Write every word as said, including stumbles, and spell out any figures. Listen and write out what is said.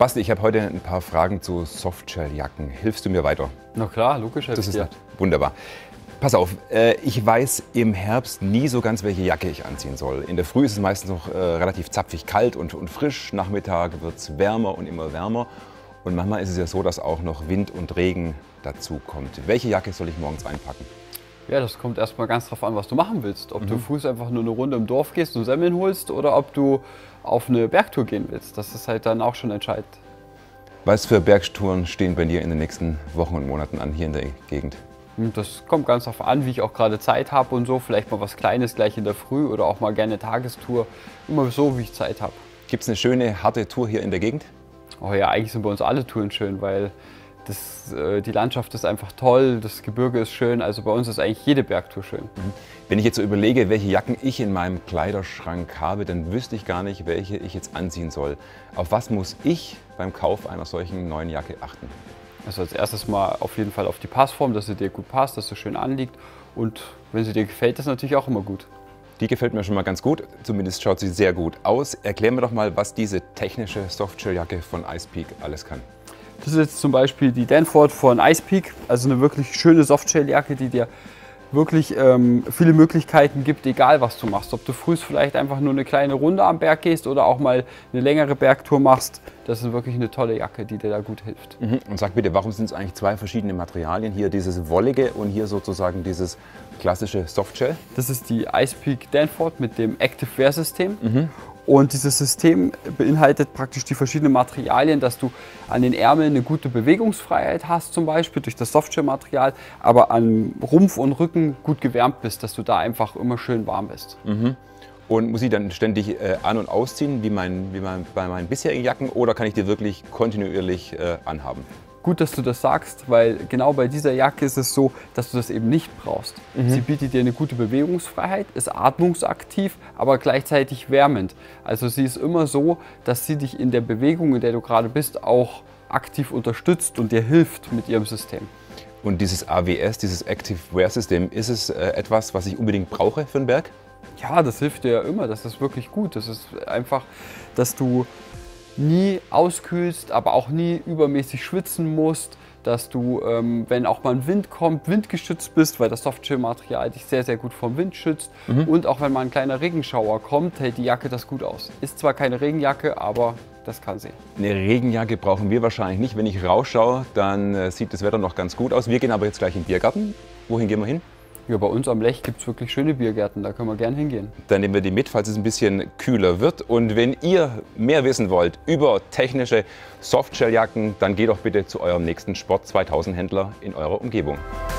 Basti, ich habe heute ein paar Fragen zu Softshell-Jacken. Hilfst du mir weiter? Na klar, logisch. Das ist wunderbar. Pass auf, äh, ich weiß im Herbst nie so ganz, welche Jacke ich anziehen soll. In der Früh ist es meistens noch äh, relativ zapfig kalt und, und frisch. Nachmittag wird es wärmer und immer wärmer. Und manchmal ist es ja so, dass auch noch Wind und Regen dazu kommt. Welche Jacke soll ich morgens einpacken? Ja, das kommt erstmal ganz drauf an, was du machen willst. Ob Mhm. du früh einfach nur eine Runde im Dorf gehst und Semmeln holst oder ob du auf eine Bergtour gehen willst. Das ist halt dann auch schon entscheidend. Was für Bergtouren stehen bei dir in den nächsten Wochen und Monaten an hier in der Gegend? Und das kommt ganz darauf an, wie ich auch gerade Zeit habe und so. Vielleicht mal was Kleines gleich in der Früh oder auch mal gerne Tagestour. Immer so, wie ich Zeit habe. Gibt es eine schöne, harte Tour hier in der Gegend? Oh ja, eigentlich sind bei uns alle Touren schön, weil das, äh, die Landschaft ist einfach toll, das Gebirge ist schön. Also bei uns ist eigentlich jede Bergtour schön. Wenn ich jetzt so überlege, welche Jacken ich in meinem Kleiderschrank habe, dann wüsste ich gar nicht, welche ich jetzt anziehen soll. Auf was muss ich beim Kauf einer solchen neuen Jacke achten? Also als erstes mal auf jeden Fall auf die Passform, dass sie dir gut passt, dass sie schön anliegt. Und wenn sie dir gefällt, ist natürlich auch immer gut. Die gefällt mir schon mal ganz gut, zumindest schaut sie sehr gut aus. Erklär mir doch mal, was diese technische Softshell-Jacke von Icepeak alles kann. Das ist jetzt zum Beispiel die Danford von Icepeak, also eine wirklich schöne Softshell-Jacke, die dir wirklich ähm, viele Möglichkeiten gibt, egal was du machst. Ob du früh vielleicht einfach nur eine kleine Runde am Berg gehst oder auch mal eine längere Bergtour machst, das ist wirklich eine tolle Jacke, die dir da gut hilft. Mhm. Und sag bitte, warum sind es eigentlich zwei verschiedene Materialien? Hier dieses wollige und hier sozusagen dieses klassische Softshell? Das ist die Icepeak Danford mit dem Active Wear System. Mhm. Und dieses System beinhaltet praktisch die verschiedenen Materialien, dass du an den Ärmeln eine gute Bewegungsfreiheit hast, zum Beispiel durch das Softshell-Material, aber an Rumpf und Rücken gut gewärmt bist, dass du da einfach immer schön warm bist. Mhm. Und muss ich dann ständig äh, an- und ausziehen, wie, mein, wie mein, bei meinen bisherigen Jacken, oder kann ich die wirklich kontinuierlich äh, anhaben? Gut, dass du das sagst, weil genau bei dieser Jacke ist es so, dass du das eben nicht brauchst. Mhm. Sie bietet dir eine gute Bewegungsfreiheit, ist atmungsaktiv, aber gleichzeitig wärmend. Also sie ist immer so, dass sie dich in der Bewegung, in der du gerade bist, auch aktiv unterstützt und dir hilft mit ihrem System. Und dieses A W S, dieses Active Wear System, ist es äh, etwas, was ich unbedingt brauche für den Berg? Ja, das hilft dir ja immer. Das ist wirklich gut. Das ist einfach, dass du nie auskühlst, aber auch nie übermäßig schwitzen musst, dass du, ähm, wenn auch mal ein Wind kommt, windgeschützt bist, weil das Softshell-Material dich sehr, sehr gut vom Wind schützt. Mhm. Und auch wenn mal ein kleiner Regenschauer kommt, hält die Jacke das gut aus. Ist zwar keine Regenjacke, aber das kann sie. Eine Regenjacke brauchen wir wahrscheinlich nicht. Wenn ich rausschaue, dann äh, sieht das Wetter noch ganz gut aus. Wir gehen aber jetzt gleich in den Biergarten. Wohin gehen wir hin? Ja, bei uns am Lech gibt es wirklich schöne Biergärten, da können wir gern hingehen. Dann nehmen wir die mit, falls es ein bisschen kühler wird. Und wenn ihr mehr wissen wollt über technische Softshell-Jacken, dann geht doch bitte zu eurem nächsten Sport zweitausend Händler in eurer Umgebung.